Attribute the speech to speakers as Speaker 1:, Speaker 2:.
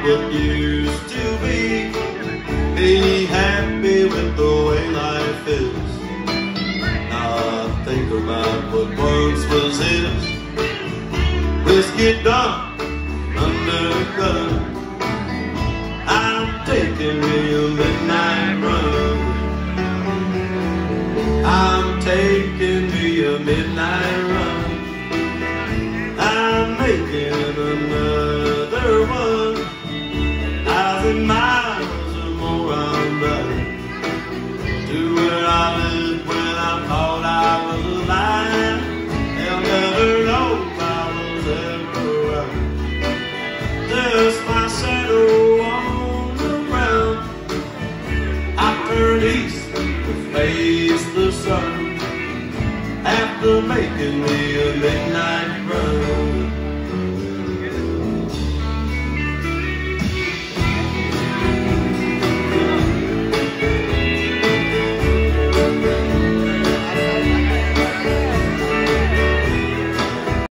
Speaker 1: what used to be. Be happy with the way life is. Now I think about what once was his. Whiskey dark, undercover. I'm taking me a midnight run. I'm taking me a midnight run. I'm making another 1,000 miles or more I'm running to where I lived when I thought I was alive. They'll never know I was ever around. Just my shadow on the ground. I turned east to face the sun after making me a midnight run.